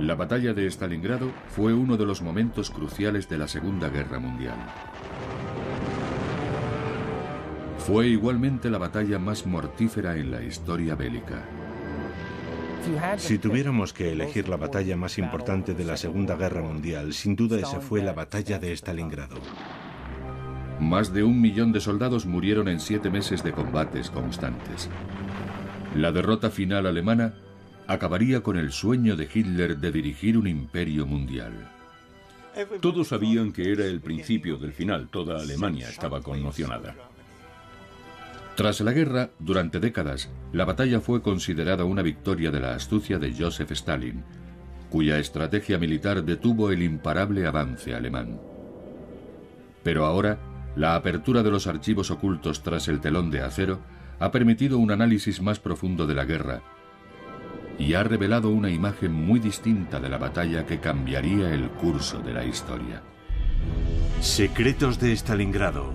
La batalla de Stalingrado fue uno de los momentos cruciales de la Segunda Guerra Mundial. Fue igualmente la batalla más mortífera en la historia bélica. Si tuviéramos que elegir la batalla más importante de la Segunda Guerra Mundial, sin duda esa fue la batalla de Stalingrado. Más de 1 millón de soldados murieron en 7 meses de combates constantes. La derrota final alemana acabaría con el sueño de Hitler de dirigir un imperio mundial. Todos sabían que era el principio del final. Toda Alemania estaba conmocionada. Tras la guerra, durante décadas, la batalla fue considerada una victoria de la astucia de Joseph Stalin, cuya estrategia militar detuvo el imparable avance alemán. Pero ahora, la apertura de los archivos ocultos tras el telón de acero ha permitido un análisis más profundo de la guerra y ha revelado una imagen muy distinta de la batalla que cambiaría el curso de la historia. Secretos de Stalingrado.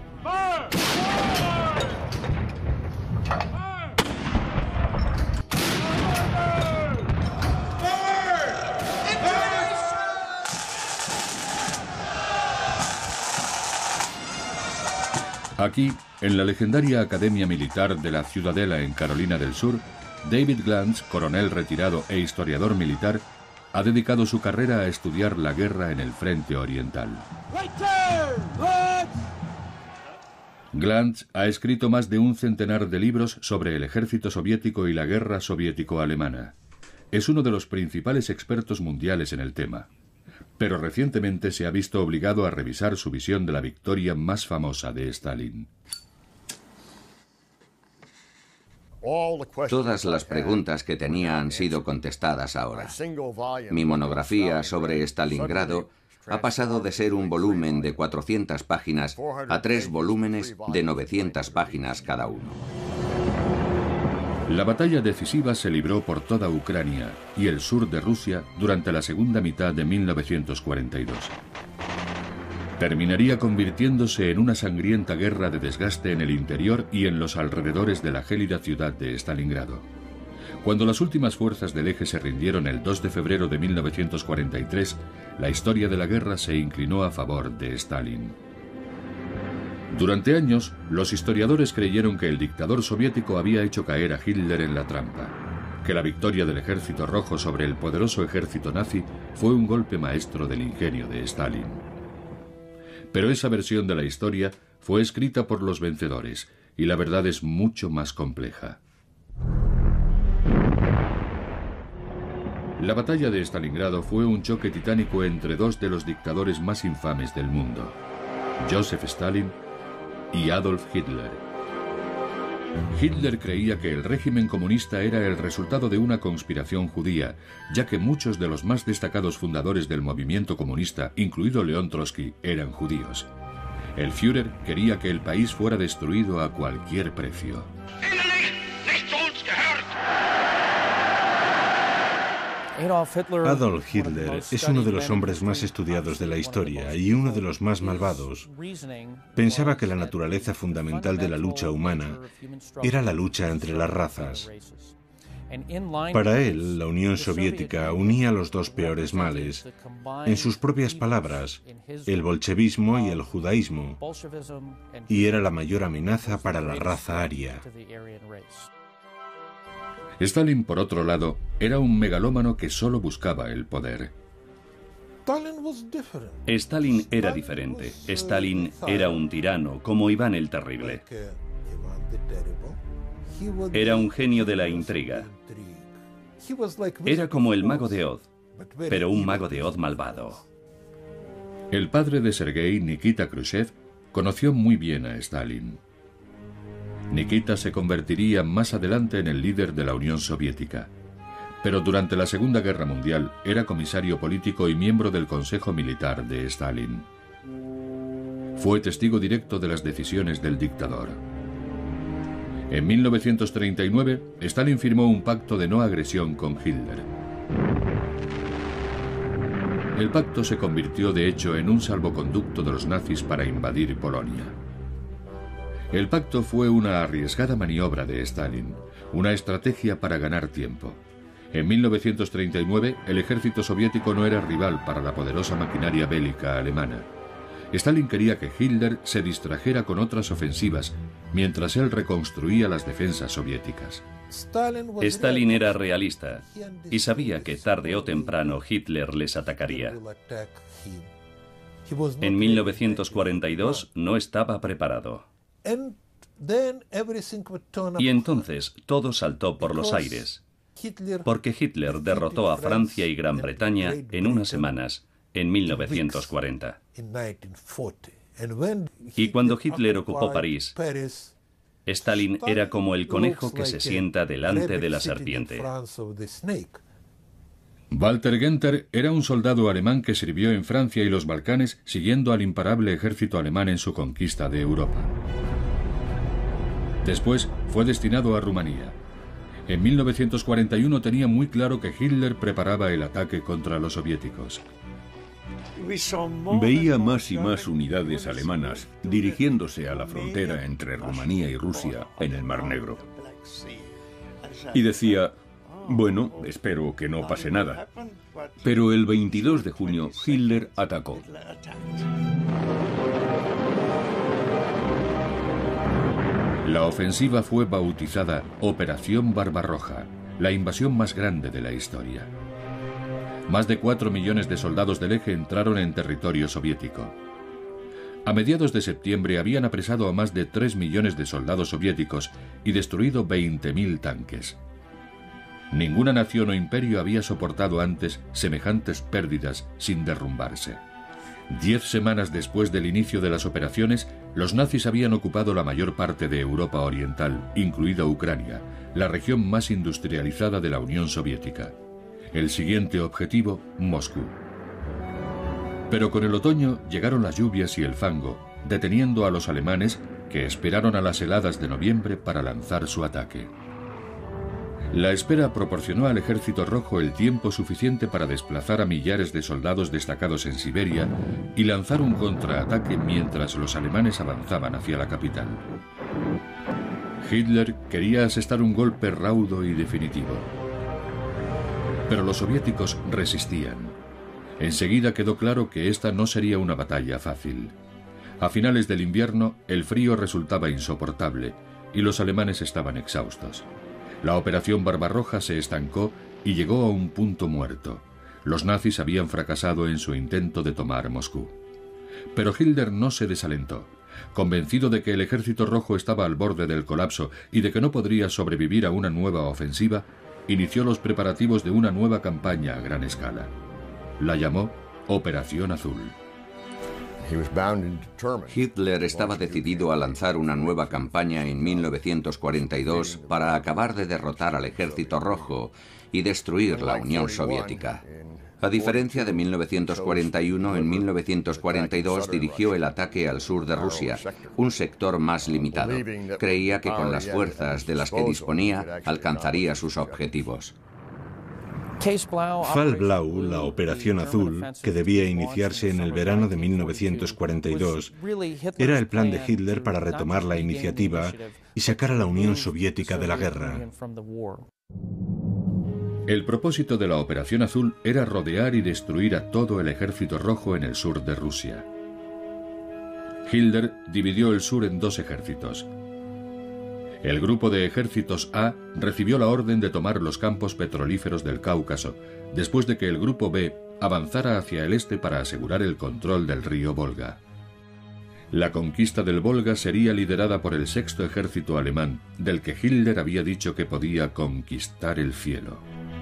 Aquí, en la legendaria Academia Militar de la Ciudadela en Carolina del Sur, David Glantz, coronel retirado e historiador militar, ha dedicado su carrera a estudiar la guerra en el frente oriental. Glantz ha escrito más de 1 centenar de libros sobre el ejército soviético y la guerra soviético-alemana. Es uno de los principales expertos mundiales en el tema, pero recientemente se ha visto obligado a revisar su visión de la victoria más famosa de Stalin. Todas las preguntas que tenía han sido contestadas ahora. Mi monografía sobre Stalingrado ha pasado de ser un volumen de 400 páginas a 3 volúmenes de 900 páginas cada uno. La batalla decisiva se libró por toda Ucrania y el sur de Rusia durante la segunda mitad de 1942. Terminaría convirtiéndose en una sangrienta guerra de desgaste en el interior y en los alrededores de la gélida ciudad de Stalingrado. Cuando las últimas fuerzas del eje se rindieron el 2 de febrero de 1943, la historia de la guerra se inclinó a favor de Stalin. Durante años, los historiadores creyeron que el dictador soviético había hecho caer a Hitler en la trampa, que la victoria del ejército rojo sobre el poderoso ejército nazi fue un golpe maestro del ingenio de Stalin. Pero esa versión de la historia fue escrita por los vencedores, y la verdad es mucho más compleja. La batalla de Stalingrado fue un choque titánico entre 2 de los dictadores más infames del mundo, Joseph Stalin y Adolf Hitler. Hitler creía que el régimen comunista era el resultado de una conspiración judía, ya que muchos de los más destacados fundadores del movimiento comunista, incluido León Trotsky, eran judíos. El Führer quería que el país fuera destruido a cualquier precio. Adolf Hitler es uno de los hombres más estudiados de la historia y uno de los más malvados. Pensaba que la naturaleza fundamental de la lucha humana era la lucha entre las razas. Para él, la Unión Soviética unía los 2 peores males. En sus propias palabras, el bolchevismo y el judaísmo, y era la mayor amenaza para la raza aria. Stalin, por otro lado, era un megalómano que solo buscaba el poder. Stalin era diferente. Stalin era un tirano, como Iván el Terrible. Era un genio de la intriga. Era como el mago de Oz, pero un mago de Oz malvado. El padre de Sergei, Nikita Khrushchev, conoció muy bien a Stalin. Nikita se convertiría más adelante en el líder de la Unión Soviética, pero durante la Segunda Guerra Mundial era comisario político y miembro del Consejo Militar de Stalin. Fue testigo directo de las decisiones del dictador. En 1939, Stalin firmó un pacto de no agresión con Hitler. El pacto se convirtió de hecho en un salvoconducto de los nazis para invadir Polonia. El pacto fue una arriesgada maniobra de Stalin, una estrategia para ganar tiempo. En 1939, el ejército soviético no era rival para la poderosa maquinaria bélica alemana. Stalin quería que Hitler se distrajera con otras ofensivas, mientras él reconstruía las defensas soviéticas. Stalin era realista y sabía que tarde o temprano Hitler les atacaría. En 1942 no estaba preparado. Y entonces todo saltó por los aires, porque Hitler derrotó a Francia y Gran Bretaña en unas semanas, en 1940. Y cuando Hitler ocupó París, Stalin era como el conejo que se sienta delante de la serpiente. Walter Günther era un soldado alemán que sirvió en Francia y los Balcanes siguiendo al imparable ejército alemán en su conquista de Europa. Después fue destinado a Rumanía. En 1941 tenía muy claro que Hitler preparaba el ataque contra los soviéticos. Veía más y más unidades alemanas dirigiéndose a la frontera entre Rumanía y Rusia en el Mar Negro. Y decía, bueno, espero que no pase nada. Pero el 22 de junio Hitler atacó. La ofensiva fue bautizada Operación Barbarroja, la invasión más grande de la historia. Más de 4 millones de soldados del eje entraron en territorio soviético. A mediados de septiembre habían apresado a más de 3 millones de soldados soviéticos y destruido 20.000 tanques. Ninguna nación o imperio había soportado antes semejantes pérdidas sin derrumbarse. 10 semanas después del inicio de las operaciones, los nazis habían ocupado la mayor parte de Europa Oriental, incluida Ucrania, la región más industrializada de la Unión Soviética. El siguiente objetivo, Moscú. Pero con el otoño llegaron las lluvias y el fango, deteniendo a los alemanes, que esperaron a las heladas de noviembre para lanzar su ataque. La espera proporcionó al Ejército Rojo el tiempo suficiente para desplazar a millares de soldados destacados en Siberia y lanzar un contraataque mientras los alemanes avanzaban hacia la capital. Hitler quería asestar un golpe raudo y definitivo. Pero los soviéticos resistían. Enseguida quedó claro que esta no sería una batalla fácil. A finales del invierno, el frío resultaba insoportable y los alemanes estaban exhaustos. La operación Barbarroja se estancó y llegó a un punto muerto. Los nazis habían fracasado en su intento de tomar Moscú. Pero Hitler no se desalentó. Convencido de que el Ejército Rojo estaba al borde del colapso y de que no podría sobrevivir a una nueva ofensiva, inició los preparativos de una nueva campaña a gran escala. La llamó Operación Azul. Hitler estaba decidido a lanzar una nueva campaña en 1942 para acabar de derrotar al Ejército Rojo y destruir la Unión Soviética. A diferencia de 1941, en 1942 dirigió el ataque al sur de Rusia, un sector más limitado. Creía que con las fuerzas de las que disponía alcanzaría sus objetivos. Fall Blau, la Operación Azul, que debía iniciarse en el verano de 1942, era el plan de Hitler para retomar la iniciativa y sacar a la Unión Soviética de la guerra. El propósito de la Operación Azul era rodear y destruir a todo el Ejército Rojo en el sur de Rusia. Hitler dividió el sur en 2 ejércitos. El grupo de ejércitos A recibió la orden de tomar los campos petrolíferos del Cáucaso, después de que el grupo B avanzara hacia el este para asegurar el control del río Volga. La conquista del Volga sería liderada por el 6º ejército alemán, del que Hitler había dicho que podía conquistar el cielo.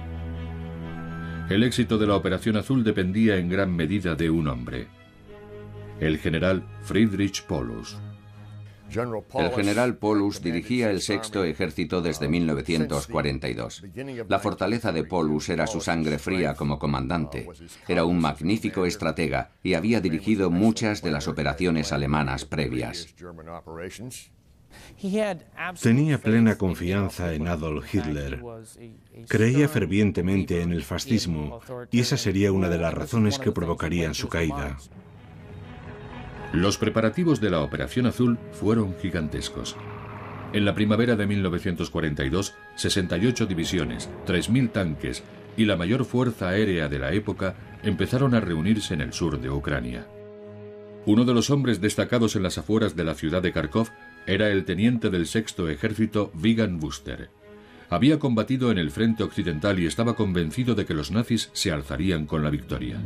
El éxito de la Operación Azul dependía en gran medida de un hombre: el general Friedrich Paulus. El general Paulus dirigía el 6º ejército desde 1942. La fortaleza de Paulus era su sangre fría como comandante. Era un magnífico estratega y había dirigido muchas de las operaciones alemanas previas. Tenía plena confianza en Adolf Hitler. Creía fervientemente en el fascismo y esa sería una de las razones que provocarían su caída. Los preparativos de la Operación Azul fueron gigantescos. En la primavera de 1942, 68 divisiones, 3.000 tanques y la mayor fuerza aérea de la época empezaron a reunirse en el sur de Ucrania. Uno de los hombres destacados en las afueras de la ciudad de Kharkov era el teniente del sexto ejército Vigan Buster. Había combatido en el frente occidental y estaba convencido de que los nazis se alzarían con la victoria.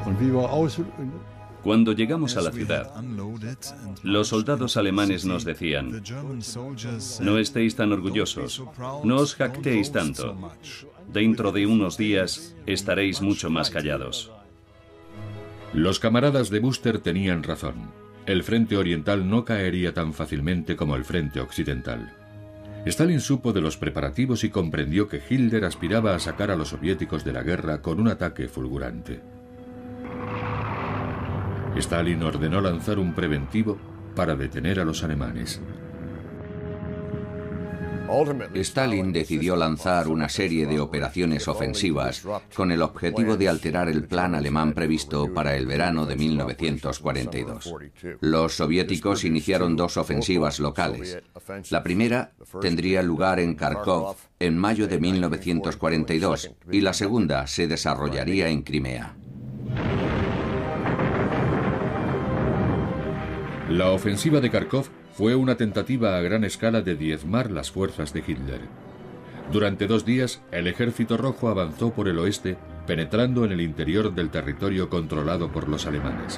Cuando llegamos a la ciudad, los soldados alemanes nos decían: no estéis tan orgullosos, no os jactéis tanto. Dentro de unos días estaréis mucho más callados. Los camaradas de Buster tenían razón. El frente oriental no caería tan fácilmente como el frente occidental. Stalin supo de los preparativos y comprendió que Hitler aspiraba a sacar a los soviéticos de la guerra con un ataque fulgurante. Stalin ordenó lanzar un preventivo para detener a los alemanes. Stalin decidió lanzar una serie de operaciones ofensivas con el objetivo de alterar el plan alemán previsto para el verano de 1942. Los soviéticos iniciaron dos ofensivas locales. La primera tendría lugar en Kharkov en mayo de 1942 y la segunda se desarrollaría en Crimea. La ofensiva de Kharkov fue una tentativa a gran escala de diezmar las fuerzas de Hitler. Durante 2 días, el Ejército Rojo avanzó por el oeste, penetrando en el interior del territorio controlado por los alemanes.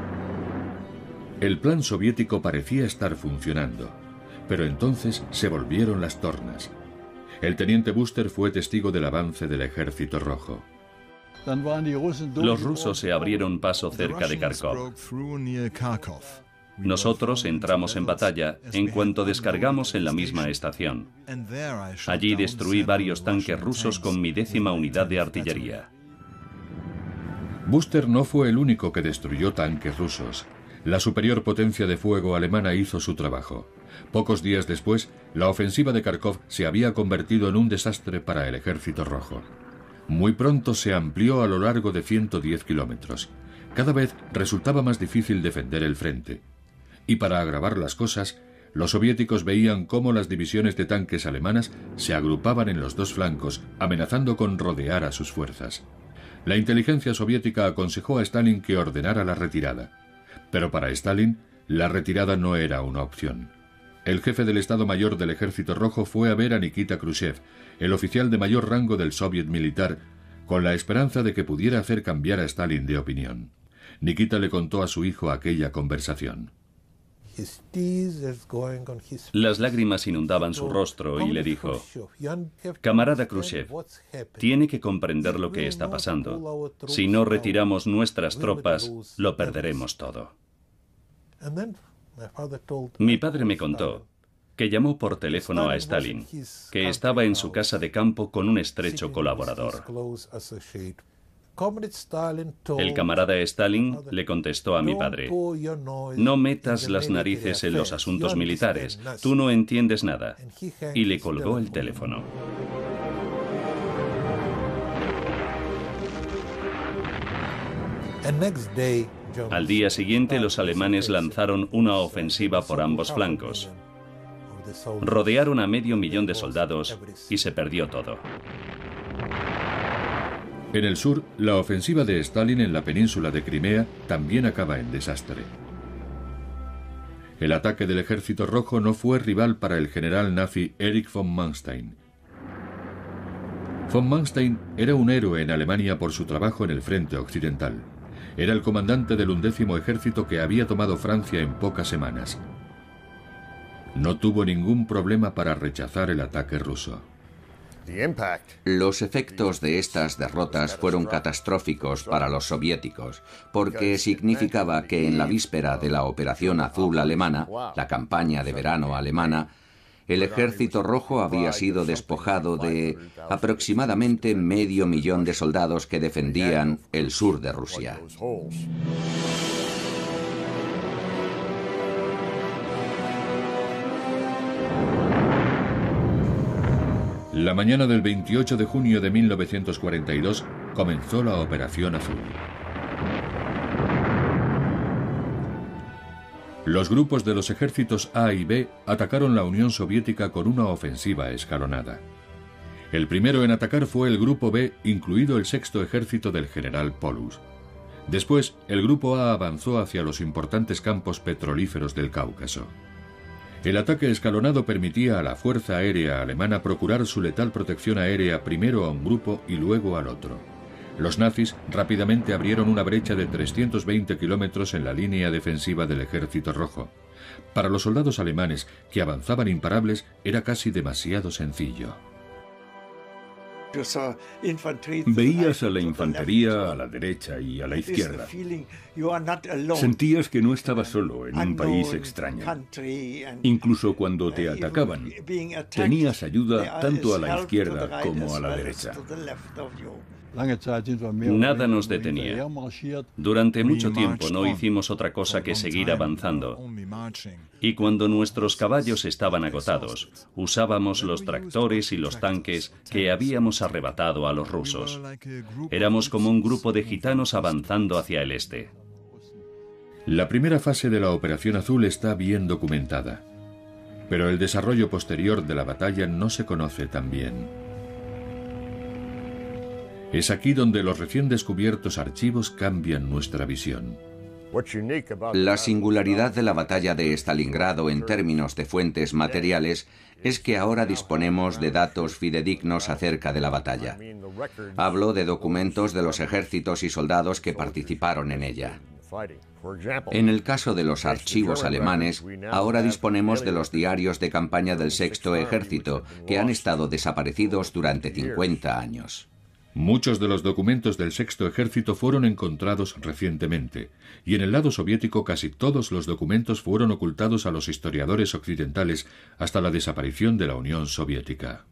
El plan soviético parecía estar funcionando, pero entonces se volvieron las tornas. El teniente Buster fue testigo del avance del Ejército Rojo. Los rusos se abrieron paso cerca de Kharkov. Nosotros entramos en batalla en cuanto descargamos en la misma estación. Allí destruí varios tanques rusos con mi 10ª unidad de artillería. Buster no fue el único que destruyó tanques rusos. La superior potencia de fuego alemana hizo su trabajo. Pocos días después, la ofensiva de Kharkov se había convertido en un desastre para el Ejército Rojo. Muy pronto se amplió a lo largo de 110 kilómetros. Cada vez resultaba más difícil defender el frente. Y para agravar las cosas, los soviéticos veían cómo las divisiones de tanques alemanas se agrupaban en los dos flancos, amenazando con rodear a sus fuerzas. La inteligencia soviética aconsejó a Stalin que ordenara la retirada. Pero para Stalin, la retirada no era una opción. El jefe del Estado Mayor del Ejército Rojo fue a ver a Nikita Khrushchev, el oficial de mayor rango del soviet militar, con la esperanza de que pudiera hacer cambiar a Stalin de opinión. Nikita le contó a su hijo aquella conversación. Las lágrimas inundaban su rostro y le dijo: camarada Khrushchev, tiene que comprender lo que está pasando. Si no retiramos nuestras tropas, lo perderemos todo. Mi padre me contó que llamó por teléfono a Stalin, que estaba en su casa de campo con un estrecho colaborador. El camarada Stalin le contestó a mi padre: no metas las narices en los asuntos militares, tú no entiendes nada. Y le colgó el teléfono. Al día siguiente, los alemanes lanzaron una ofensiva por ambos flancos. Rodearon a 500.000 de soldados y se perdió todo. En el sur, la ofensiva de Stalin en la península de Crimea también acaba en desastre. El ataque del Ejército Rojo no fue rival para el general nazi Erich von Manstein. Von Manstein era un héroe en Alemania por su trabajo en el frente occidental. Era el comandante del 11º ejército que había tomado Francia en pocas semanas. No tuvo ningún problema para rechazar el ataque ruso. Los efectos de estas derrotas fueron catastróficos para los soviéticos, porque significaba que en la víspera de la Operación Azul alemana, la campaña de verano alemana, el Ejército Rojo había sido despojado de aproximadamente 500.000 de soldados que defendían el sur de Rusia. La mañana del 28 de junio de 1942 comenzó la Operación Azul. Los grupos de los ejércitos A y B atacaron la Unión Soviética con una ofensiva escalonada. El primero en atacar fue el Grupo B, incluido el sexto ejército del general Paulus. Después, el Grupo A avanzó hacia los importantes campos petrolíferos del Cáucaso. El ataque escalonado permitía a la Fuerza Aérea Alemana procurar su letal protección aérea primero a un grupo y luego al otro. Los nazis rápidamente abrieron una brecha de 320 kilómetros en la línea defensiva del Ejército Rojo. Para los soldados alemanes, que avanzaban imparables, era casi demasiado sencillo. Veías a la infantería a la derecha y a la izquierda. Sentías que no estabas solo en un país extraño. Incluso cuando te atacaban, tenías ayuda tanto a la izquierda como a la derecha. Nada nos detenía. Durante mucho tiempo no hicimos otra cosa que seguir avanzando. Y cuando nuestros caballos estaban agotados, usábamos los tractores y los tanques que habíamos arrebatado a los rusos. Éramos como un grupo de gitanos avanzando hacia el este. La primera fase de la Operación Azul está bien documentada, pero el desarrollo posterior de la batalla no se conoce tan bien. Es aquí donde los recién descubiertos archivos cambian nuestra visión. La singularidad de la batalla de Stalingrado en términos de fuentes materiales es que ahora disponemos de datos fidedignos acerca de la batalla. Hablo de documentos de los ejércitos y soldados que participaron en ella. En el caso de los archivos alemanes, ahora disponemos de los diarios de campaña del Sexto Ejército, que han estado desaparecidos durante 50 años. Muchos de los documentos del Sexto Ejército fueron encontrados recientemente, y en el lado soviético casi todos los documentos fueron ocultados a los historiadores occidentales hasta la desaparición de la Unión Soviética.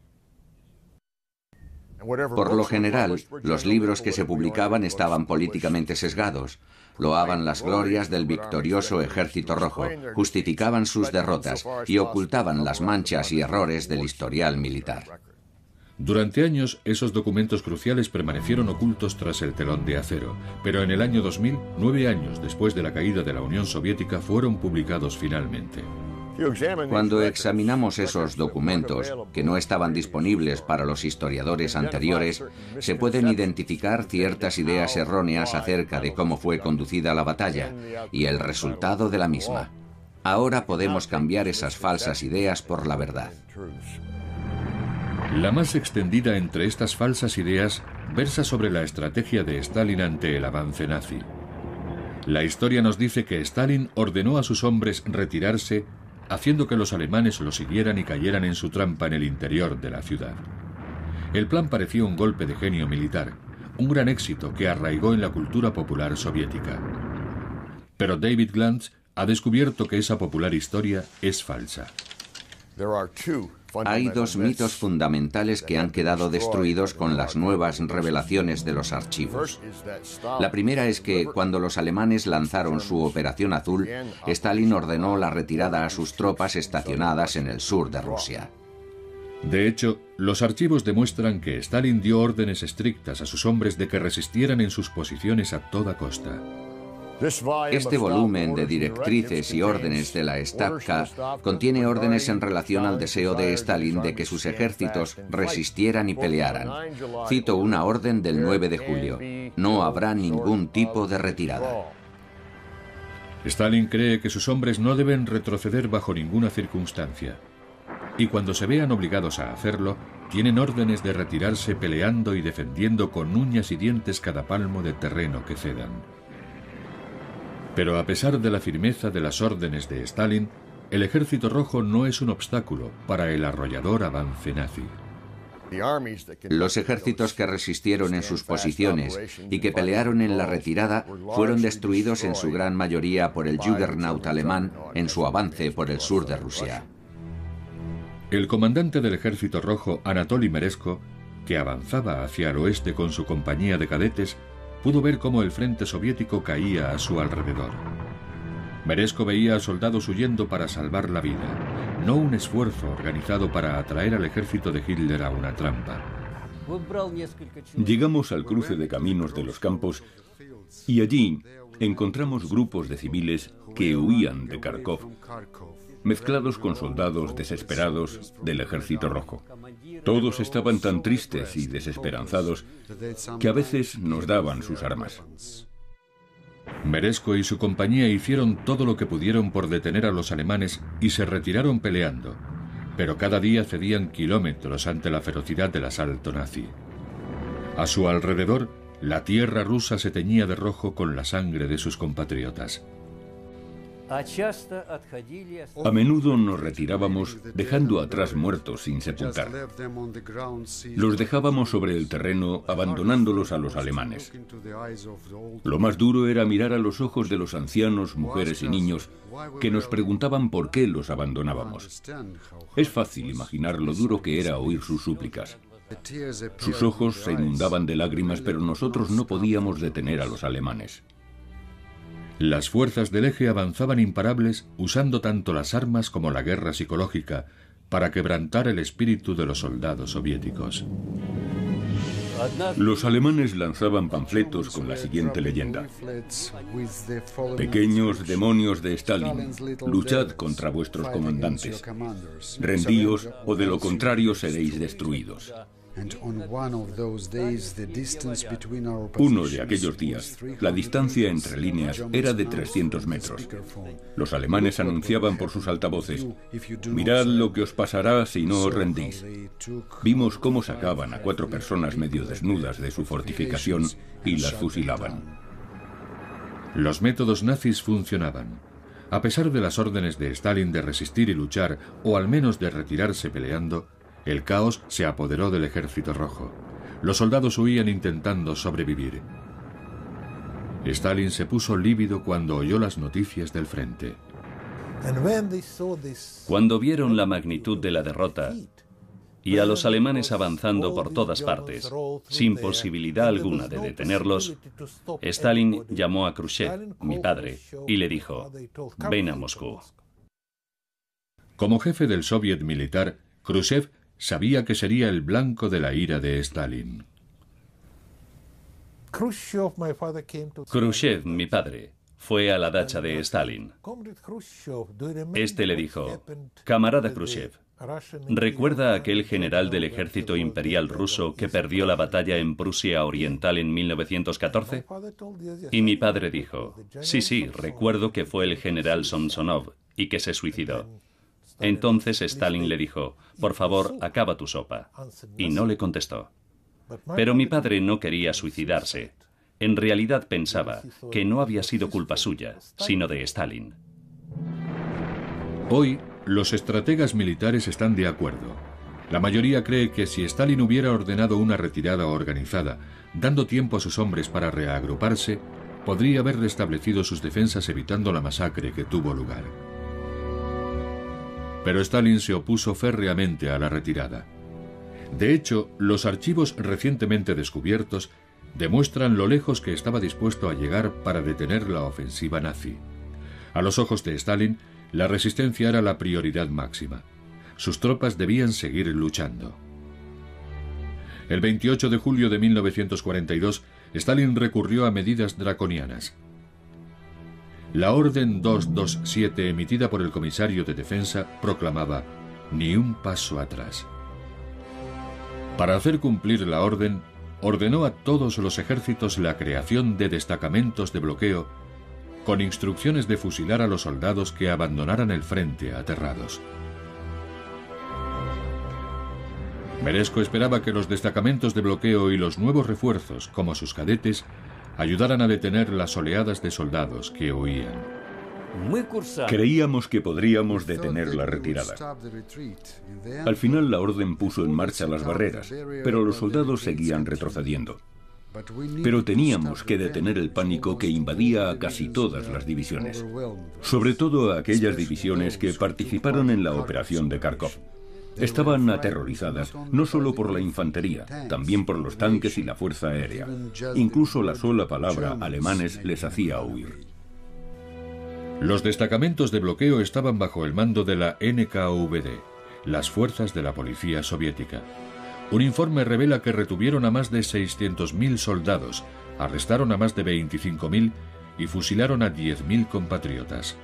Por lo general, los libros que se publicaban estaban políticamente sesgados. Loaban las glorias del victorioso Ejército Rojo, justificaban sus derrotas y ocultaban las manchas y errores del historial militar. Durante años, esos documentos cruciales permanecieron ocultos tras el telón de acero, pero en el año 2000, 9 años después de la caída de la Unión Soviética, fueron publicados finalmente. Cuando examinamos esos documentos, que no estaban disponibles para los historiadores anteriores, se pueden identificar ciertas ideas erróneas acerca de cómo fue conducida la batalla y el resultado de la misma. Ahora podemos cambiar esas falsas ideas por la verdad. La más extendida entre estas falsas ideas versa sobre la estrategia de Stalin ante el avance nazi. La historia nos dice que Stalin ordenó a sus hombres retirarse, haciendo que los alemanes lo siguieran y cayeran en su trampa en el interior de la ciudad. El plan parecía un golpe de genio militar, un gran éxito que arraigó en la cultura popular soviética. Pero David Glantz ha descubierto que esa popular historia es falsa. Hay dos mitos fundamentales que han quedado destruidos con las nuevas revelaciones de los archivos. La primera es que cuando los alemanes lanzaron su Operación Azul, Stalin ordenó la retirada a sus tropas estacionadas en el sur de Rusia. De hecho, los archivos demuestran que Stalin dio órdenes estrictas a sus hombres de que resistieran en sus posiciones a toda costa. Este volumen de directrices y órdenes de la Stavka contiene órdenes en relación al deseo de Stalin de que sus ejércitos resistieran y pelearan. Cito una orden del 9 de julio. No habrá ningún tipo de retirada. Stalin cree que sus hombres no deben retroceder bajo ninguna circunstancia. Y cuando se vean obligados a hacerlo, tienen órdenes de retirarse peleando y defendiendo con uñas y dientes cada palmo de terreno que cedan. Pero a pesar de la firmeza de las órdenes de Stalin, el Ejército Rojo no es un obstáculo para el arrollador avance nazi. Los ejércitos que resistieron en sus posiciones y que pelearon en la retirada fueron destruidos en su gran mayoría por el Juggernaut alemán en su avance por el sur de Rusia. El comandante del Ejército Rojo, Anatoly Meresko, que avanzaba hacia el oeste con su compañía de cadetes, pudo ver cómo el frente soviético caía a su alrededor. Meresko veía a soldados huyendo para salvar la vida, no un esfuerzo organizado para atraer al ejército de Hitler a una trampa. Llegamos al cruce de caminos de los campos y allí encontramos grupos de civiles que huían de Kharkov, mezclados con soldados desesperados del Ejército Rojo. Todos estaban tan tristes y desesperanzados que a veces nos daban sus armas. Meresko y su compañía hicieron todo lo que pudieron por detener a los alemanes y se retiraron peleando, pero cada día cedían kilómetros ante la ferocidad del asalto nazi. A su alrededor, la tierra rusa se teñía de rojo con la sangre de sus compatriotas. A menudo nos retirábamos dejando atrás muertos sin sepultar. Los dejábamos sobre el terreno abandonándolos a los alemanes. Lo más duro era mirar a los ojos de los ancianos, mujeres y niños que nos preguntaban por qué los abandonábamos. Es fácil imaginar lo duro que era oír sus súplicas. Sus ojos se inundaban de lágrimas, pero nosotros no podíamos detener a los alemanes. Las fuerzas del eje avanzaban imparables usando tanto las armas como la guerra psicológica para quebrantar el espíritu de los soldados soviéticos. Los alemanes lanzaban panfletos con la siguiente leyenda: pequeños demonios de Stalin, luchad contra vuestros comandantes. Rendíos o de lo contrario seréis destruidos. Uno de aquellos días, la distancia entre líneas era de 300 metros. Los alemanes anunciaban por sus altavoces: mirad lo que os pasará si no os rendís. Vimos cómo sacaban a 4 personas medio desnudas de su fortificación y las fusilaban. Los métodos nazis funcionaban. A pesar de las órdenes de Stalin de resistir y luchar, o al menos de retirarse peleando, el caos se apoderó del Ejército Rojo. Los soldados huían intentando sobrevivir. Stalin se puso lívido cuando oyó las noticias del frente. Cuando vieron la magnitud de la derrota y a los alemanes avanzando por todas partes, sin posibilidad alguna de detenerlos, Stalin llamó a Khrushchev, mi padre, y le dijo: ven a Moscú. Como jefe del soviet militar, Khrushchev sabía que sería el blanco de la ira de Stalin. Khrushchev, mi padre, fue a la dacha de Stalin. Este le dijo: camarada Khrushchev, ¿recuerda a aquel general del ejército imperial ruso que perdió la batalla en Prusia Oriental en 1914? Y mi padre dijo: sí, recuerdo que fue el general Samsonov y que se suicidó. Entonces Stalin le dijo: por favor, acaba tu sopa. Y no le contestó. Pero mi padre no quería suicidarse. En realidad pensaba que no había sido culpa suya, sino de Stalin. Hoy, los estrategas militares están de acuerdo. La mayoría cree que si Stalin hubiera ordenado una retirada organizada, dando tiempo a sus hombres para reagruparse, podría haber restablecido sus defensas evitando la masacre que tuvo lugar. Pero Stalin se opuso férreamente a la retirada. De hecho, los archivos recientemente descubiertos demuestran lo lejos que estaba dispuesto a llegar para detener la ofensiva nazi. A los ojos de Stalin, la resistencia era la prioridad máxima. Sus tropas debían seguir luchando. El 28 de julio de 1942, Stalin recurrió a medidas draconianas. La Orden 227 emitida por el comisario de defensa proclamaba: ni un paso atrás. Para hacer cumplir la orden, ordenó a todos los ejércitos la creación de destacamentos de bloqueo con instrucciones de fusilar a los soldados que abandonaran el frente aterrados. Meresko esperaba que los destacamentos de bloqueo y los nuevos refuerzos, como sus cadetes, ayudaran a detener las oleadas de soldados que huían. Creíamos que podríamos detener la retirada. Al final la orden puso en marcha las barreras, pero los soldados seguían retrocediendo. Pero teníamos que detener el pánico que invadía a casi todas las divisiones, sobre todo a aquellas divisiones que participaron en la operación de Kharkov. Estaban aterrorizadas, no solo por la infantería, también por los tanques y la fuerza aérea. Incluso la sola palabra alemanes les hacía huir. Los destacamentos de bloqueo estaban bajo el mando de la NKVD, las fuerzas de la policía soviética. Un informe revela que retuvieron a más de 600.000 soldados, arrestaron a más de 25.000 y fusilaron a 10.000 compatriotas.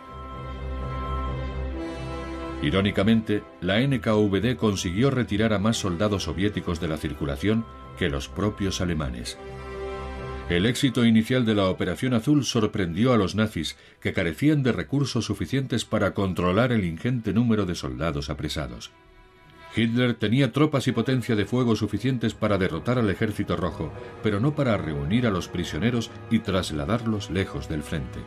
Irónicamente, la NKVD consiguió retirar a más soldados soviéticos de la circulación que los propios alemanes. El éxito inicial de la Operación Azul sorprendió a los nazis, que carecían de recursos suficientes para controlar el ingente número de soldados apresados. Hitler tenía tropas y potencia de fuego suficientes para derrotar al Ejército Rojo, pero no para reunir a los prisioneros y trasladarlos lejos del frente.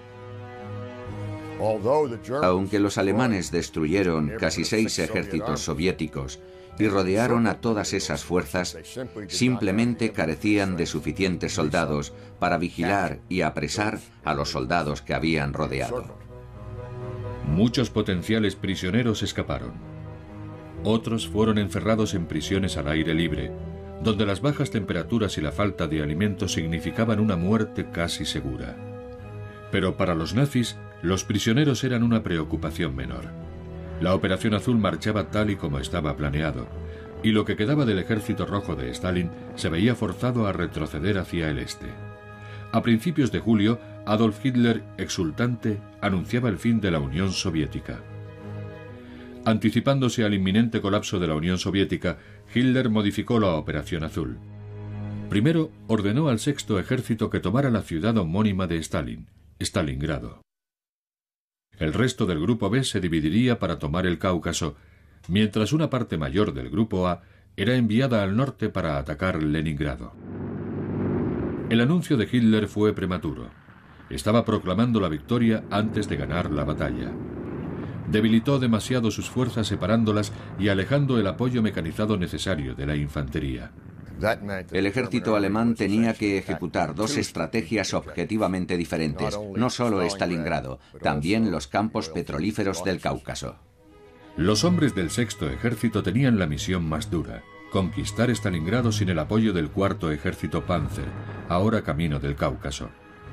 Aunque los alemanes destruyeron casi 6 ejércitos soviéticos y rodearon a todas esas fuerzas, simplemente carecían de suficientes soldados para vigilar y apresar a los soldados que habían rodeado. Muchos potenciales prisioneros escaparon. Otros fueron encerrados en prisiones al aire libre, donde las bajas temperaturas y la falta de alimentos significaban una muerte casi segura. Pero para los nazis, los prisioneros eran una preocupación menor. La Operación Azul marchaba tal y como estaba planeado, y lo que quedaba del Ejército Rojo de Stalin se veía forzado a retroceder hacia el este. A principios de julio, Adolf Hitler, exultante, anunciaba el fin de la Unión Soviética. Anticipándose al inminente colapso de la Unión Soviética, Hitler modificó la Operación Azul. Primero, ordenó al Sexto Ejército que tomara la ciudad homónima de Stalin, Stalingrado. El resto del Grupo B se dividiría para tomar el Cáucaso, mientras una parte mayor del Grupo A era enviada al norte para atacar Leningrado. El anuncio de Hitler fue prematuro. Estaba proclamando la victoria antes de ganar la batalla. Debilitó demasiado sus fuerzas separándolas y alejando el apoyo mecanizado necesario de la infantería. El ejército alemán tenía que ejecutar 2 estrategias objetivamente diferentes, no solo Stalingrado, también los campos petrolíferos del Cáucaso. Los hombres del Sexto Ejército tenían la misión más dura: conquistar Stalingrado sin el apoyo del Cuarto Ejército Panzer, ahora camino del Cáucaso.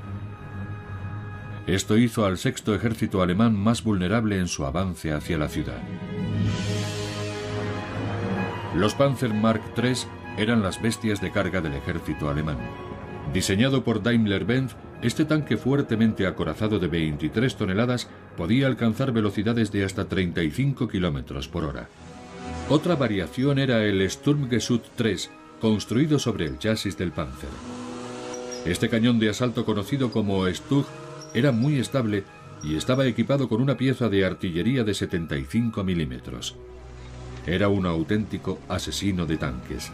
Esto hizo al Sexto Ejército alemán más vulnerable en su avance hacia la ciudad. Los Panzer Mark III eran las bestias de carga del ejército alemán. Diseñado por Daimler-Benz, este tanque fuertemente acorazado de 23 toneladas podía alcanzar velocidades de hasta 35 km por hora. Otra variación era el Sturmgeschütz III, construido sobre el chasis del Panzer. Este cañón de asalto, conocido como Stug, era muy estable y estaba equipado con una pieza de artillería de 75 milímetros. Era un auténtico asesino de tanques.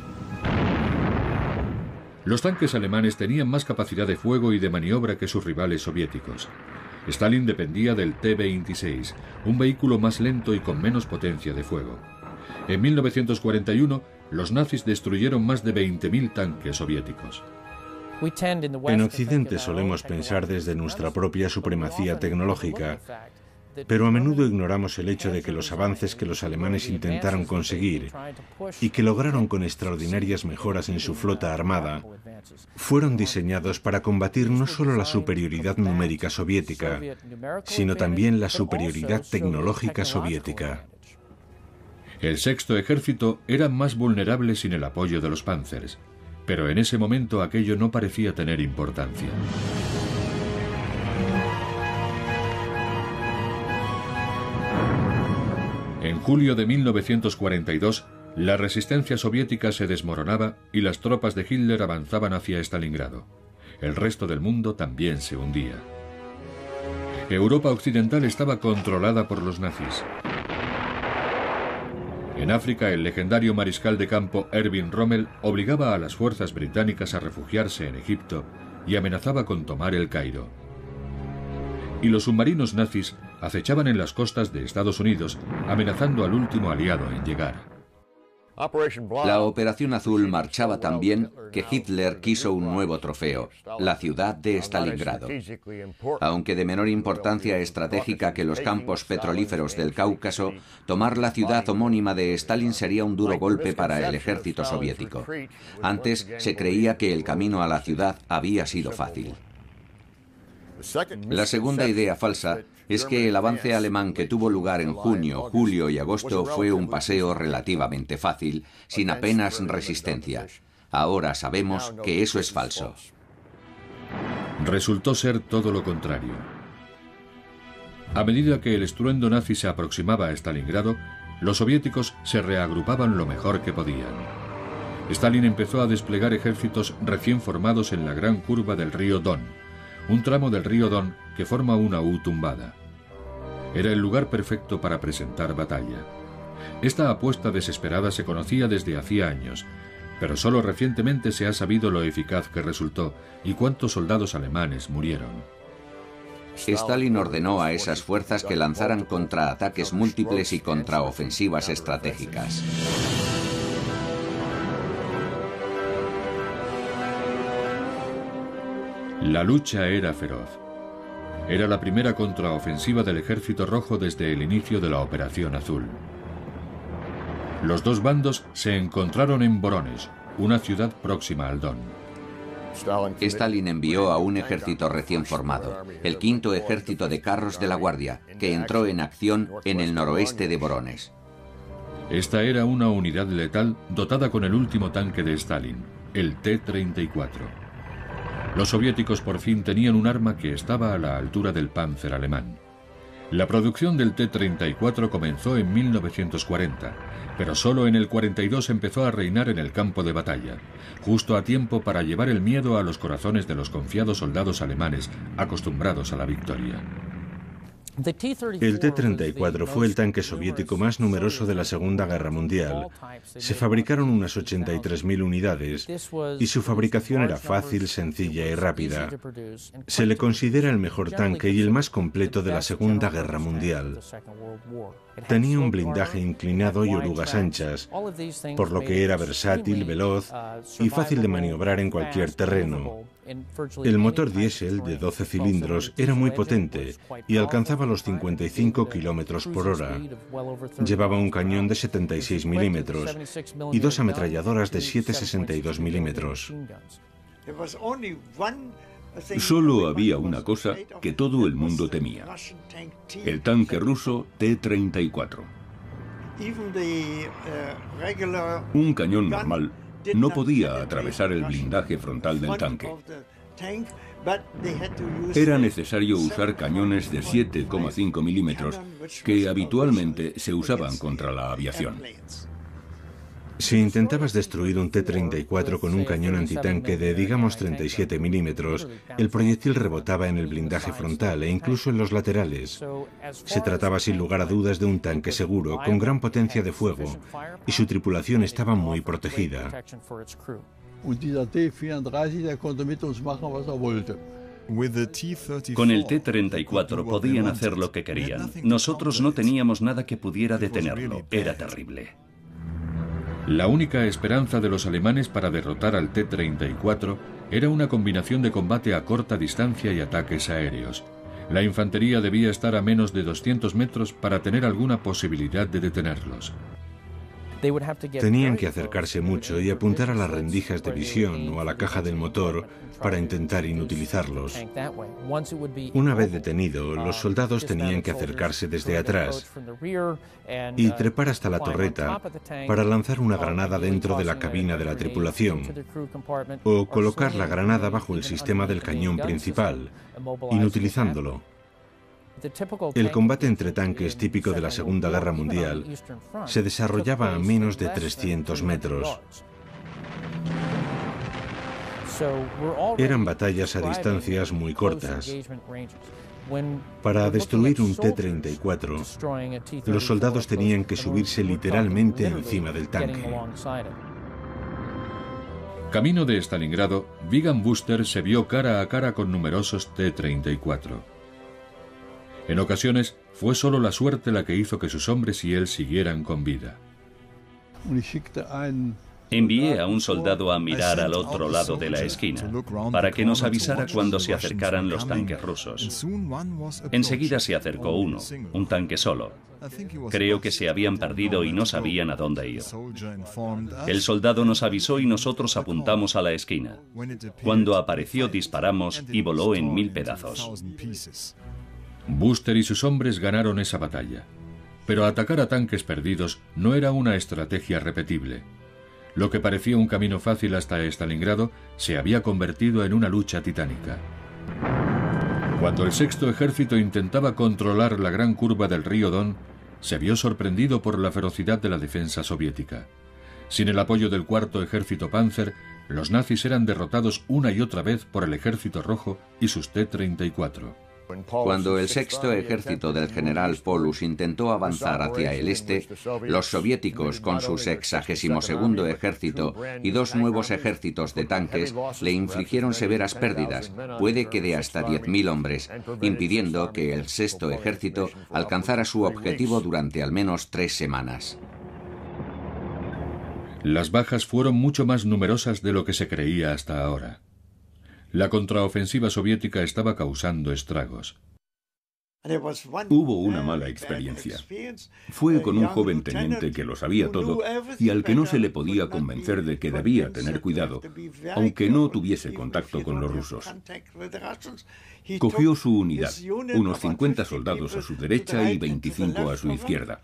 Los tanques alemanes tenían más capacidad de fuego y de maniobra que sus rivales soviéticos. Stalin dependía del T-26, un vehículo más lento y con menos potencia de fuego. En 1941, los nazis destruyeron más de 20.000 tanques soviéticos. En Occidente solemos pensar desde nuestra propia supremacía tecnológica, pero a menudo ignoramos el hecho de que los avances que los alemanes intentaron conseguir y que lograron con extraordinarias mejoras en su flota armada fueron diseñados para combatir no solo la superioridad numérica soviética, sino también la superioridad tecnológica soviética. El Sexto Ejército era más vulnerable sin el apoyo de los Panzers, pero en ese momento aquello no parecía tener importancia. En julio de 1942, la resistencia soviética se desmoronaba y las tropas de Hitler avanzaban hacia Stalingrado. El resto del mundo también se hundía. Europa occidental estaba controlada por los nazis. En África, el legendario mariscal de campo Erwin Rommel obligaba a las fuerzas británicas a refugiarse en Egipto y amenazaba con tomar el Cairo. Y los submarinos nazis acechaban en las costas de Estados Unidos, amenazando al último aliado en llegar. La Operación Azul marchaba tan bien que Hitler quiso un nuevo trofeo, la ciudad de Stalingrado. Aunque de menor importancia estratégica que los campos petrolíferos del Cáucaso, tomar la ciudad homónima de Stalin sería un duro golpe para el ejército soviético. Antes se creía que el camino a la ciudad había sido fácil. La segunda idea falsa es que el avance alemán que tuvo lugar en junio, julio y agosto fue un paseo relativamente fácil, sin apenas resistencia. Ahora sabemos que eso es falso. Resultó ser todo lo contrario. A medida que el estruendo nazi se aproximaba a Stalingrado, los soviéticos se reagrupaban lo mejor que podían. Stalin empezó a desplegar ejércitos recién formados en la gran curva del río Don, un tramo del río Don que forma una U tumbada. Era el lugar perfecto para presentar batalla. Esta apuesta desesperada se conocía desde hacía años, pero solo recientemente se ha sabido lo eficaz que resultó y cuántos soldados alemanes murieron. Stalin ordenó a esas fuerzas que lanzaran contraataques múltiples y contraofensivas estratégicas. La lucha era feroz. Era la primera contraofensiva del Ejército Rojo desde el inicio de la Operación Azul. Los dos bandos se encontraron en Voronezh, una ciudad próxima al Don. Stalin envió a un ejército recién formado, el quinto ejército de carros de la Guardia, que entró en acción en el noroeste de Voronezh. Esta era una unidad letal dotada con el último tanque de Stalin, el T-34. Los soviéticos por fin tenían un arma que estaba a la altura del Panzer alemán. La producción del T-34 comenzó en 1940, pero solo en el 42 empezó a reinar en el campo de batalla, justo a tiempo para llevar el miedo a los corazones de los confiados soldados alemanes acostumbrados a la victoria. El T-34 fue el tanque soviético más numeroso de la Segunda Guerra Mundial. Se fabricaron unas 83.000 unidades y su fabricación era fácil, sencilla y rápida. Se le considera el mejor tanque y el más completo de la Segunda Guerra Mundial. Tenía un blindaje inclinado y orugas anchas, por lo que era versátil, veloz y fácil de maniobrar en cualquier terreno. El motor diésel de 12 cilindros era muy potente y alcanzaba los 55 kilómetros por hora. Llevaba un cañón de 76 milímetros y dos ametralladoras de 7,62 milímetros. Solo había una cosa que todo el mundo temía: el tanque ruso T-34. Un cañón normal no podía atravesar el blindaje frontal del tanque. Era necesario usar cañones de 7,5 milímetros que habitualmente se usaban contra la aviación. Si intentabas destruir un T-34 con un cañón antitanque de, digamos, 37 milímetros, el proyectil rebotaba en el blindaje frontal e incluso en los laterales. Se trataba sin lugar a dudas de un tanque seguro, con gran potencia de fuego, y su tripulación estaba muy protegida. Con el T-34 podían hacer lo que querían. Nosotros no teníamos nada que pudiera detenerlo. Era terrible. La única esperanza de los alemanes para derrotar al T-34 era una combinación de combate a corta distancia y ataques aéreos. La infantería debía estar a menos de 200 metros para tener alguna posibilidad de detenerlos. Tenían que acercarse mucho y apuntar a las rendijas de visión o a la caja del motor para intentar inutilizarlos. Una vez detenido, los soldados tenían que acercarse desde atrás y trepar hasta la torreta para lanzar una granada dentro de la cabina de la tripulación o colocar la granada bajo el sistema del cañón principal, inutilizándolo. El combate entre tanques típico de la Segunda Guerra Mundial se desarrollaba a menos de 300 metros. Eran batallas a distancias muy cortas. Para destruir un T-34, los soldados tenían que subirse literalmente encima del tanque. Camino de Stalingrado, Wiegand Wüster se vio cara a cara con numerosos T-34. En ocasiones, fue solo la suerte la que hizo que sus hombres y él siguieran con vida. Envié a un soldado a mirar al otro lado de la esquina, para que nos avisara cuando se acercaran los tanques rusos. Enseguida se acercó uno, un tanque solo, Creo que se habían perdido y no sabían a dónde ir. El soldado nos avisó y nosotros apuntamos a la esquina. Cuando apareció disparamos y voló en 1000 pedazos. Buster y sus hombres ganaron esa batalla. Pero atacar a tanques perdidos no era una estrategia repetible. Lo que parecía un camino fácil hasta Stalingrado se había convertido en una lucha titánica. Cuando el Sexto Ejército intentaba controlar la gran curva del río Don, se vio sorprendido por la ferocidad de la defensa soviética. Sin el apoyo del Cuarto Ejército Panzer, los nazis eran derrotados una y otra vez por el Ejército Rojo y sus T-34. Cuando el Sexto Ejército del general Paulus intentó avanzar hacia el este, los soviéticos, con su 62º ejército y 2 nuevos ejércitos de tanques, le infligieron severas pérdidas, puede que de hasta 10.000 hombres, impidiendo que el Sexto Ejército alcanzara su objetivo durante al menos 3 semanas. Las bajas fueron mucho más numerosas de lo que se creía hasta ahora. La contraofensiva soviética estaba causando estragos. Hubo una mala experiencia. Fue con un joven teniente que lo sabía todo y al que no se le podía convencer de que debía tener cuidado, aunque no tuviese contacto con los rusos. Cogió su unidad, unos 50 soldados a su derecha y 25 a su izquierda,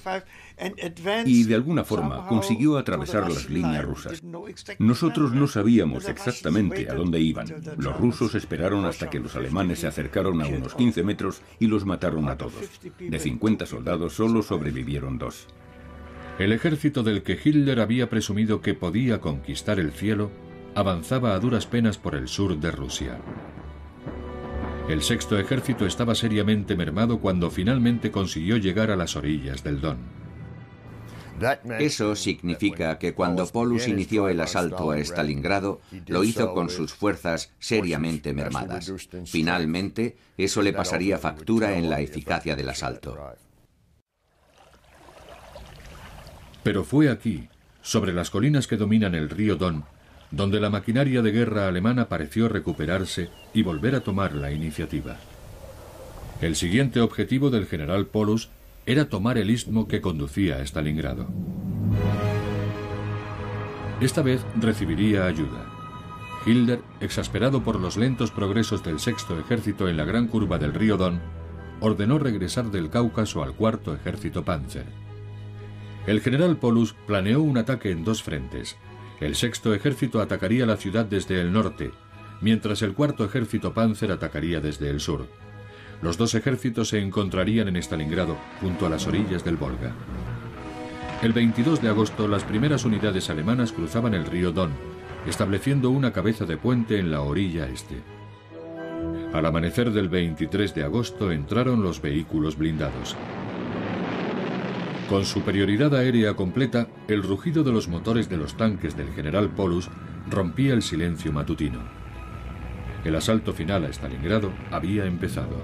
y de alguna forma consiguió atravesar las líneas rusas. Nosotros no sabíamos exactamente a dónde iban. Los rusos esperaron hasta que los alemanes se acercaron a unos 15 metros y los mataron a todos. De 50 soldados solo sobrevivieron 2. El ejército del que Hitler había presumido que podía conquistar el cielo avanzaba a duras penas por el sur de Rusia. El Sexto Ejército estaba seriamente mermado cuando finalmente consiguió llegar a las orillas del Don. Eso significa que cuando Paulus inició el asalto a Stalingrado, lo hizo con sus fuerzas seriamente mermadas. Finalmente, eso le pasaría factura en la eficacia del asalto. Pero fue aquí, sobre las colinas que dominan el río Don, donde la maquinaria de guerra alemana pareció recuperarse y volver a tomar la iniciativa. El siguiente objetivo del general Paulus era tomar el istmo que conducía a Stalingrado. Esta vez recibiría ayuda. Hitler, exasperado por los lentos progresos del Sexto Ejército en la gran curva del río Don, ordenó regresar del Cáucaso al Cuarto Ejército Panzer. El general Paulus planeó un ataque en 2 frentes. El Sexto Ejército atacaría la ciudad desde el norte, mientras el Cuarto Ejército Panzer atacaría desde el sur. Los 2 ejércitos se encontrarían en Stalingrado, junto a las orillas del Volga. El 22 de agosto, las primeras unidades alemanas cruzaban el río Don, estableciendo una cabeza de puente en la orilla este. Al amanecer del 23 de agosto entraron los vehículos blindados. Con superioridad aérea completa, el rugido de los motores de los tanques del general Paulus rompía el silencio matutino. El asalto final a Stalingrado había empezado.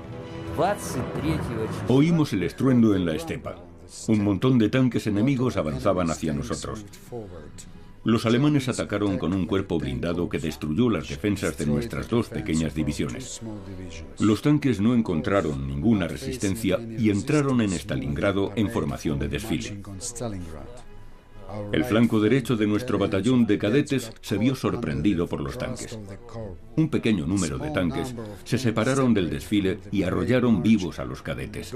Oímos el estruendo en la estepa. Un montón de tanques enemigos avanzaban hacia nosotros. Los alemanes atacaron con un cuerpo blindado que destruyó las defensas de nuestras 2 pequeñas divisiones. Los tanques no encontraron ninguna resistencia y entraron en Stalingrado en formación de desfile. El flanco derecho de nuestro batallón de cadetes se vio sorprendido por los tanques. Un pequeño número de tanques se separaron del desfile y arrollaron vivos a los cadetes.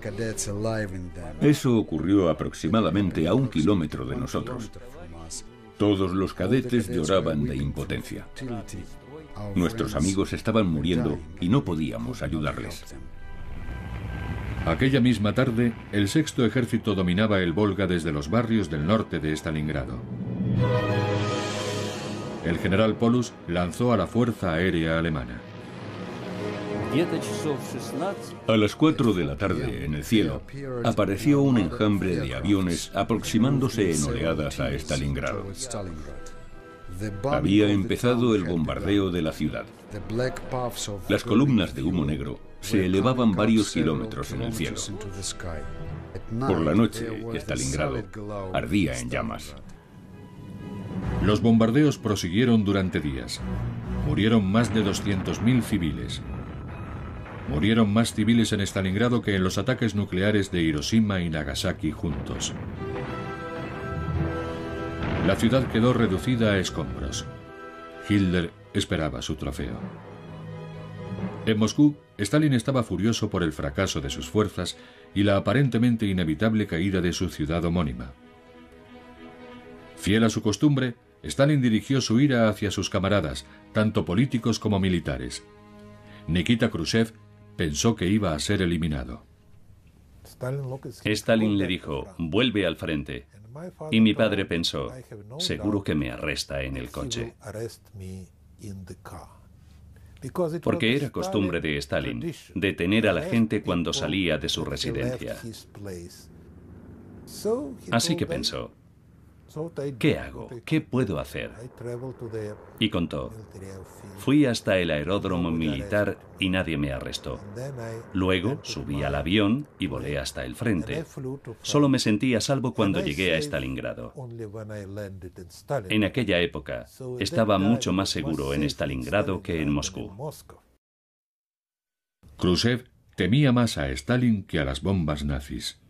Eso ocurrió aproximadamente a 1 kilómetro de nosotros. Todos los cadetes lloraban de impotencia. Nuestros amigos estaban muriendo y no podíamos ayudarles. Aquella misma tarde, el Sexto Ejército dominaba el Volga desde los barrios del norte de Stalingrado. El general Paulus lanzó a la Fuerza Aérea Alemana. A las 4 de la tarde, en el cielo, apareció un enjambre de aviones aproximándose en oleadas a Stalingrado. Había empezado el bombardeo de la ciudad. Las columnas de humo negro se elevaban varios kilómetros en el cielo. Por la noche, Stalingrado ardía en llamas. Los bombardeos prosiguieron durante días. Murieron más de 200.000 civiles. Murieron más civiles en Stalingrado que en los ataques nucleares de Hiroshima y Nagasaki juntos. La ciudad quedó reducida a escombros. Hitler esperaba su trofeo. En Moscú, Stalin estaba furioso por el fracaso de sus fuerzas y la aparentemente inevitable caída de su ciudad homónima. Fiel a su costumbre, Stalin dirigió su ira hacia sus camaradas, tanto políticos como militares. Nikita Khrushchev pensó que iba a ser eliminado. Stalin le dijo, vuelve al frente. Y mi padre pensó, seguro que me arresta en el coche. Porque era costumbre de Stalin detener a la gente cuando salía de su residencia. Así que pensó, ¿qué hago? ¿Qué puedo hacer? Y contó, fui hasta el aeródromo militar y nadie me arrestó. Luego subí al avión y volé hasta el frente. Solo me sentí a salvo cuando llegué a Stalingrado. En aquella época estaba mucho más seguro en Stalingrado que en Moscú. Khrushchev temía más a Stalin que a las bombas nazis.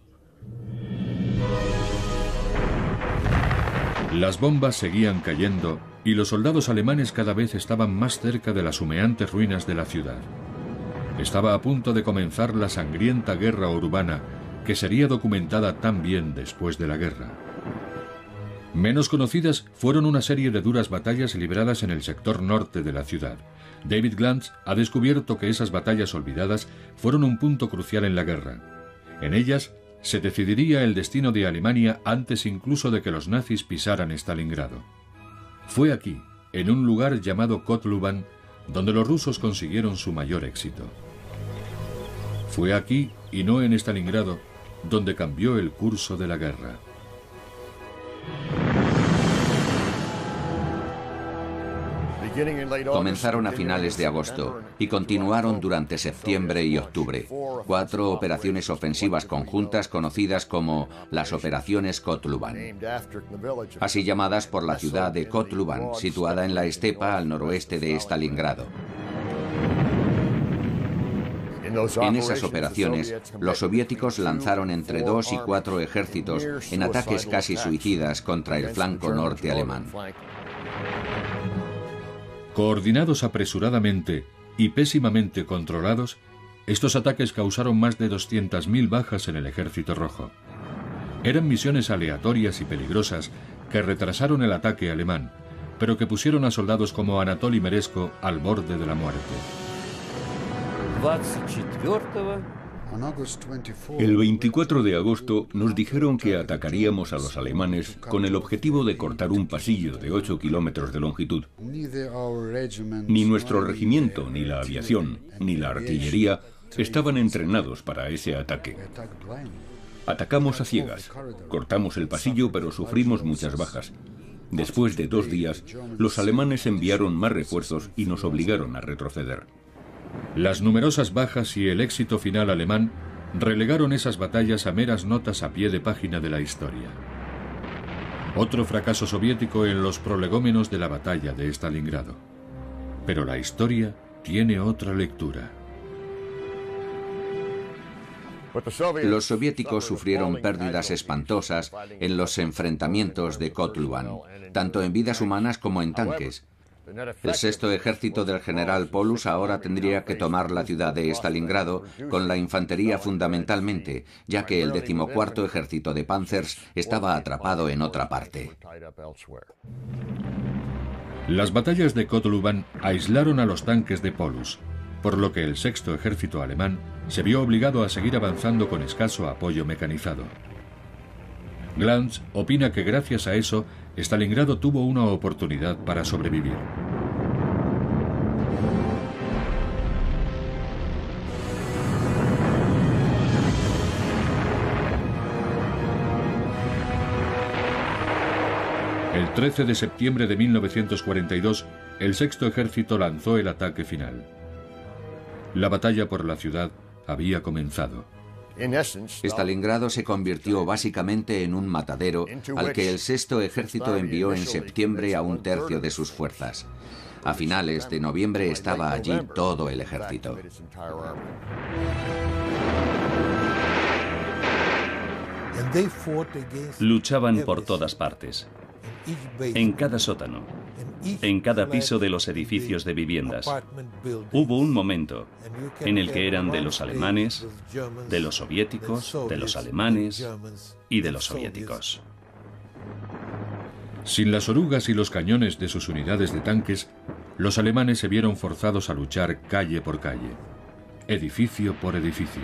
Las bombas seguían cayendo y los soldados alemanes cada vez estaban más cerca de las humeantes ruinas de la ciudad. Estaba a punto de comenzar la sangrienta guerra urbana que sería documentada también después de la guerra. Menos conocidas fueron una serie de duras batallas libradas en el sector norte de la ciudad. David Glantz ha descubierto que esas batallas olvidadas fueron un punto crucial en la guerra. En ellas se decidiría el destino de Alemania antes incluso de que los nazis pisaran Stalingrado. Fue aquí, en un lugar llamado Kotluban, donde los rusos consiguieron su mayor éxito. Fue aquí, y no en Stalingrado, donde cambió el curso de la guerra. Comenzaron a finales de agosto y continuaron durante septiembre y octubre. 4 operaciones ofensivas conjuntas conocidas como las operaciones Kotluban, así llamadas por la ciudad de Kotluban, situada en la estepa al noroeste de Stalingrado. En esas operaciones, los soviéticos lanzaron entre 2 y 4 ejércitos en ataques casi suicidas contra el flanco norte alemán. Coordinados apresuradamente y pésimamente controlados, estos ataques causaron más de 200.000 bajas en el Ejército Rojo. Eran misiones aleatorias y peligrosas que retrasaron el ataque alemán, pero que pusieron a soldados como Anatoly Meresko al borde de la muerte. El 24 de agosto nos dijeron que atacaríamos a los alemanes con el objetivo de cortar un pasillo de 8 kilómetros de longitud. Ni nuestro regimiento, ni la aviación, ni la artillería estaban entrenados para ese ataque. Atacamos a ciegas, cortamos el pasillo, pero sufrimos muchas bajas. Después de 2 días, los alemanes enviaron más refuerzos y nos obligaron a retroceder. Las numerosas bajas y el éxito final alemán relegaron esas batallas a meras notas a pie de página de la historia. Otro fracaso soviético en los prolegómenos de la batalla de Stalingrado. Pero la historia tiene otra lectura. Los soviéticos sufrieron pérdidas espantosas en los enfrentamientos de Kotluban, tanto en vidas humanas como en tanques. El 6º ejército del general Paulus ahora tendría que tomar la ciudad de Stalingrado con la infantería fundamentalmente, ya que el 14º ejército de Panzers estaba atrapado en otra parte. Las batallas de Kotluban aislaron a los tanques de Paulus, por lo que el 6º ejército alemán se vio obligado a seguir avanzando con escaso apoyo mecanizado. Glantz opina que gracias a eso, Stalingrado tuvo una oportunidad para sobrevivir. El 13 de septiembre de 1942, el 6º ejército lanzó el ataque final. La batalla por la ciudad había comenzado. Stalingrado se convirtió básicamente en un matadero al que el 6º ejército envió en septiembre a 1/3 de sus fuerzas. A finales de noviembre estaba allí todo el ejército. Luchaban por todas partes, en cada sótano, en cada piso de los edificios de viviendas. Hubo un momento en el que eran de los alemanes, de los soviéticos, de los alemanes y de los soviéticos. Sin las orugas y los cañones de sus unidades de tanques, los alemanes se vieron forzados a luchar calle por calle, edificio por edificio.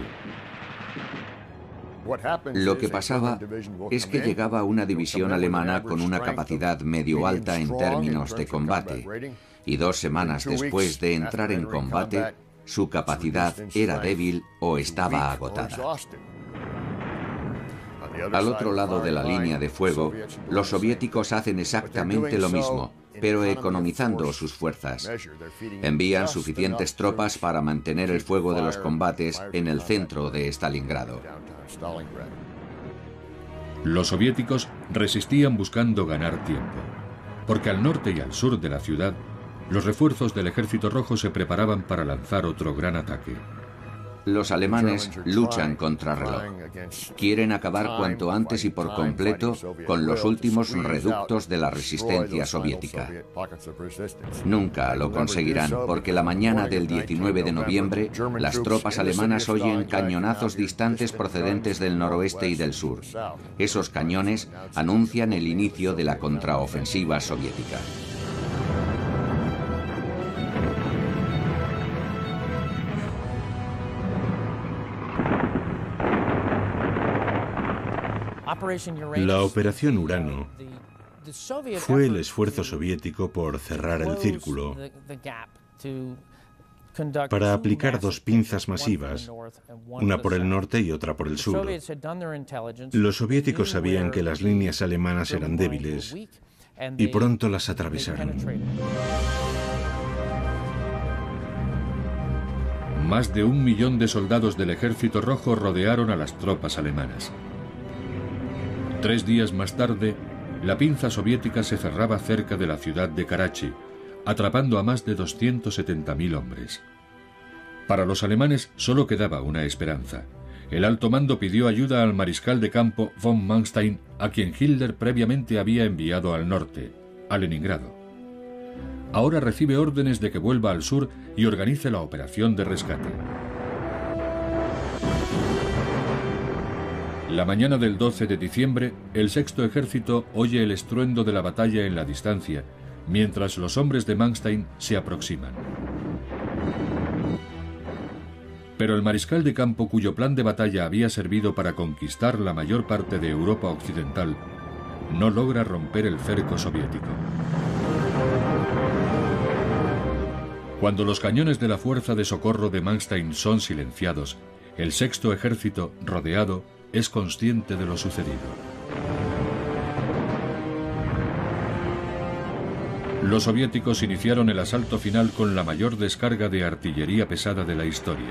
Lo que pasaba es que llegaba una división alemana con una capacidad medio alta en términos de combate, y 2 semanas después de entrar en combate, su capacidad era débil o estaba agotada. Al otro lado de la línea de fuego, los soviéticos hacen exactamente lo mismo, pero economizando sus fuerzas. Envían suficientes tropas para mantener el fuego de los combates en el centro de Stalingrado. Los soviéticos resistían buscando ganar tiempo, porque al norte y al sur de la ciudad, los refuerzos del Ejército Rojo se preparaban para lanzar otro gran ataque. Los alemanes luchan contra reloj. Quieren acabar cuanto antes y por completo con los últimos reductos de la resistencia soviética. Nunca lo conseguirán porque la mañana del 19 de noviembre las tropas alemanas oyen cañonazos distantes procedentes del noroeste y del sur. Esos cañones anuncian el inicio de la contraofensiva soviética. La Operación Urano fue el esfuerzo soviético por cerrar el círculo, para aplicar 2 pinzas masivas, una por el norte y otra por el sur. Los soviéticos sabían que las líneas alemanas eran débiles y pronto las atravesaron. Más de 1 millón de soldados del Ejército Rojo rodearon a las tropas alemanas. 3 días más tarde, la pinza soviética se cerraba cerca de la ciudad de Karachi, atrapando a más de 270.000 hombres. Para los alemanes solo quedaba una esperanza. El alto mando pidió ayuda al mariscal de campo von Manstein, a quien Hitler previamente había enviado al norte, a Leningrado. Ahora recibe órdenes de que vuelva al sur y organice la operación de rescate. La mañana del 12 de diciembre, el Sexto Ejército oye el estruendo de la batalla en la distancia, mientras los hombres de Manstein se aproximan. Pero el mariscal de campo, cuyo plan de batalla había servido para conquistar la mayor parte de Europa occidental, no logra romper el cerco soviético. Cuando los cañones de la fuerza de socorro de Manstein son silenciados, el Sexto Ejército, rodeado, es consciente de lo sucedido. Los soviéticos iniciaron el asalto final con la mayor descarga de artillería pesada de la historia.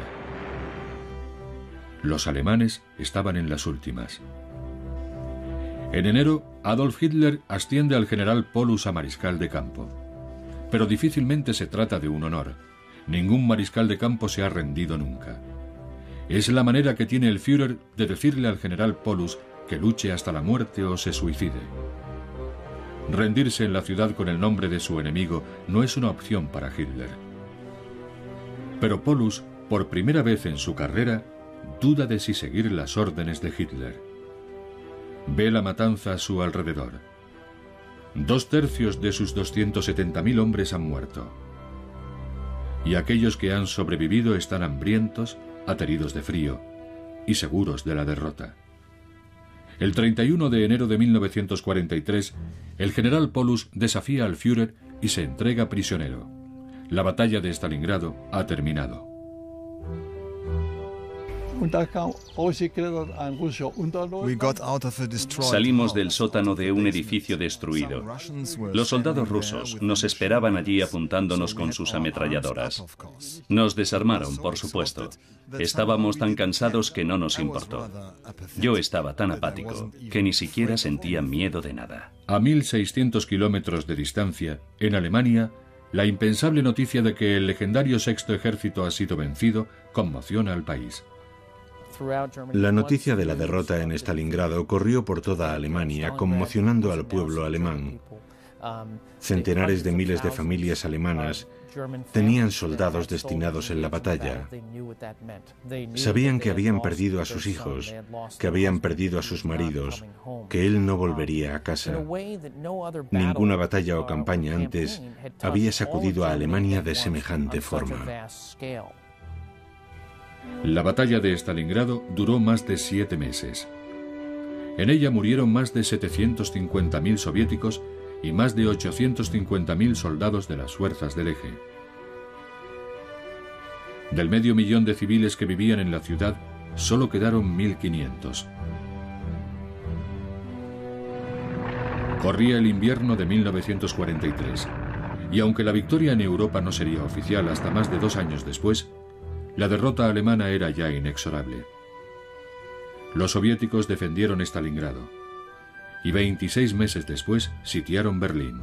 Los alemanes estaban en las últimas. En enero, Adolf Hitler asciende al general Paulus a mariscal de campo. Pero difícilmente se trata de un honor. Ningún mariscal de campo se ha rendido nunca. Es la manera que tiene el Führer de decirle al general Paulus que luche hasta la muerte o se suicide. Rendirse en la ciudad con el nombre de su enemigo no es una opción para Hitler. Pero Paulus, por primera vez en su carrera, duda de si seguir las órdenes de Hitler. Ve la matanza a su alrededor. 2/3 de sus 270.000 hombres han muerto. Y aquellos que han sobrevivido están hambrientos, ateridos de frío y seguros de la derrota. El 31 de enero de 1943, el general Paulus desafía al Führer y se entrega prisionero. La batalla de Stalingrado ha terminado. Salimos del sótano de un edificio destruido. Los soldados rusos nos esperaban allí apuntándonos con sus ametralladoras. Nos desarmaron, por supuesto. Estábamos tan cansados que no nos importó. Yo estaba tan apático que ni siquiera sentía miedo de nada. A 1.600 kilómetros de distancia, en Alemania, La impensable noticia de que el legendario Sexto Ejército ha sido vencido conmociona al país. La noticia de la derrota en Stalingrado corrió por toda Alemania, conmocionando al pueblo alemán. Centenares de miles de familias alemanas tenían soldados destinados en la batalla. Sabían que habían perdido a sus hijos, que habían perdido a sus maridos, que él no volvería a casa. Ninguna batalla o campaña antes había sacudido a Alemania de semejante forma. La batalla de Stalingrado duró más de 7 meses. En ella murieron más de 750.000 soviéticos y más de 850.000 soldados de las fuerzas del eje. Del 500.000 de civiles que vivían en la ciudad, solo quedaron 1.500. Corría el invierno de 1943, y aunque la victoria en Europa no sería oficial hasta más de 2 años después, la derrota alemana era ya inexorable. Los soviéticos defendieron Stalingrado, y 26 meses después sitiaron Berlín.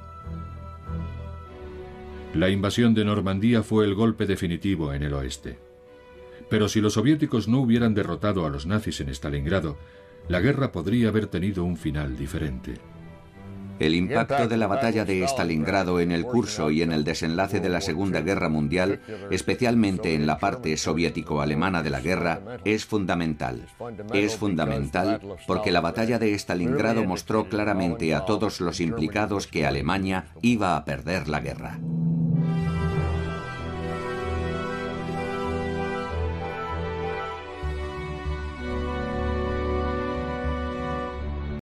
La invasión de Normandía fue el golpe definitivo en el oeste. Pero si los soviéticos no hubieran derrotado a los nazis en Stalingrado, la guerra podría haber tenido un final diferente. El impacto de la batalla de Stalingrado en el curso y en el desenlace de la Segunda Guerra Mundial, especialmente en la parte soviético-alemana de la guerra, es fundamental. Es fundamental porque la batalla de Stalingrado mostró claramente a todos los implicados que Alemania iba a perder la guerra.